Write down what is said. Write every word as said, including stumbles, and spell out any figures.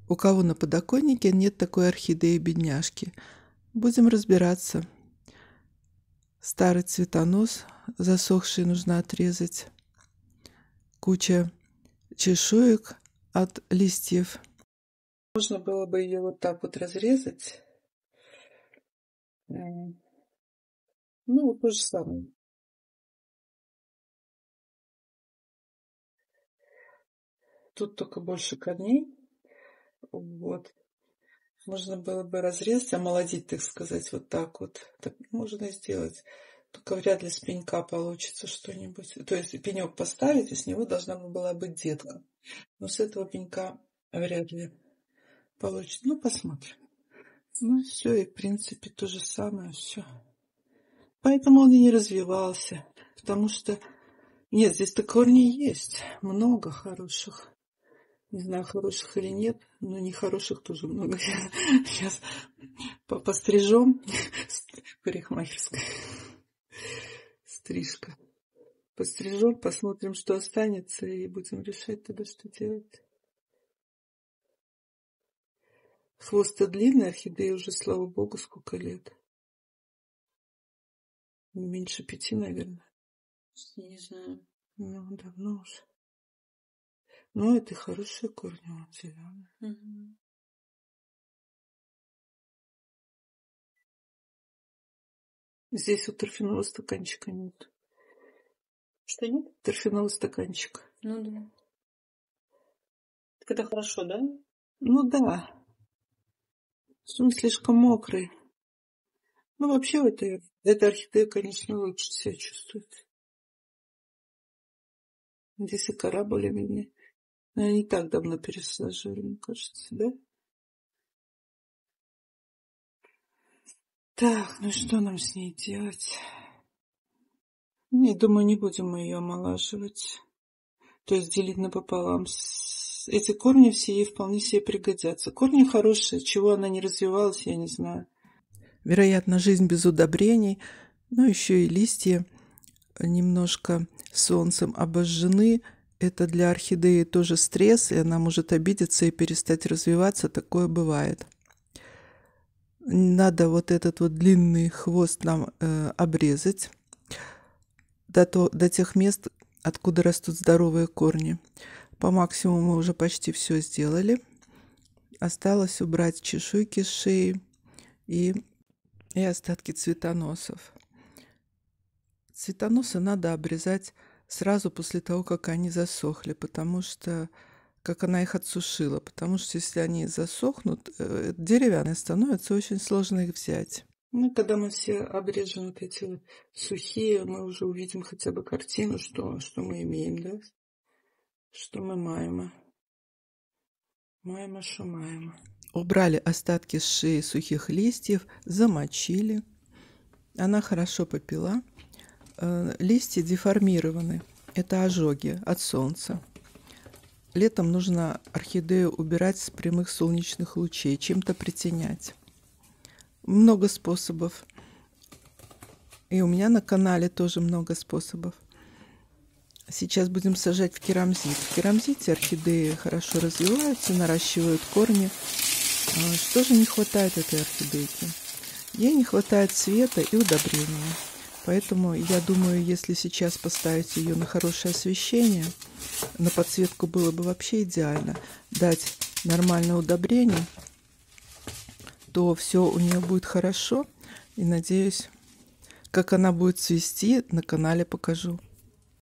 У кого на подоконнике нет такой орхидеи-бедняжки? Будем разбираться. Старый цветонос, засохший, нужно отрезать. Куча чешуек от листьев. Можно было бы ее вот так вот разрезать. Ну, вот то же самое. Тут только больше корней. Вот. Можно было бы разрезать, омолодить, так сказать, вот так вот. Так можно сделать. Только вряд ли с пенька получится что-нибудь. То есть пенек поставить, и с него должна была быть детка. Но с этого пенька вряд ли получится. Ну, посмотрим. Ну, все, и в принципе то же самое, все. Поэтому он и не развивался. Потому что... Нет, здесь-то корни есть. Много хороших. Не знаю, хороших или нет, но нехороших тоже много. Сейчас пострижем. Парикмахерская. Стрижка. Пострижем, посмотрим, что останется, и будем решать тогда, что делать. Хвост-то длинный, орхидеи уже, слава богу, сколько лет. Меньше пяти, наверное. Не знаю. Ну, давно уже. Ну, это хорошие корни, вот зеленые. Угу. Здесь у торфяного стаканчика нет. Что нет? Торфяного стаканчика. Ну да. Так это хорошо, да? Ну да. Он слишком мокрый. Ну, вообще, это, эта орхидея, конечно, лучше себя чувствует. Здесь и кора более-менее. Но я не так давно пересаживали, мне кажется, да? Так, ну что нам с ней делать? Я думаю, не будем мы ее омолаживать. То есть делить напополам. Эти корни все ей вполне себе пригодятся. Корни хорошие, чего она не развивалась, я не знаю. Вероятно, жизнь без удобрений, но еще и листья немножко солнцем обожжены. Это для орхидеи тоже стресс, и она может обидеться и перестать развиваться. Такое бывает. Надо вот этот вот длинный хвост нам э, обрезать до, то, до тех мест, откуда растут здоровые корни. По максимуму мы уже почти все сделали. Осталось убрать чешуйки с шеи и, и остатки цветоносов. Цветоносы надо обрезать сразу после того, как они засохли, потому что, как она их отсушила, потому что если они засохнут, деревянные становятся, очень сложно их взять. Ну, когда мы все обрежем вот эти вот сухие, мы уже увидим хотя бы картину, что, что мы имеем, да? Что мы маем. Маем, что маем. Убрали остатки с шеи сухих листьев, замочили. Она хорошо попила. Листья деформированы. Это ожоги от солнца. Летом нужно орхидею убирать с прямых солнечных лучей, чем-то притенять. Много способов. И у меня на канале тоже много способов. Сейчас будем сажать в керамзит. В керамзите орхидеи хорошо развиваются, наращивают корни. Что же не хватает этой орхидейке? Ей не хватает света и удобрения. Поэтому я думаю, если сейчас поставить ее на хорошее освещение, на подсветку было бы вообще идеально. Дать нормальное удобрение, то все у нее будет хорошо. И надеюсь, как она будет цвести, на канале покажу.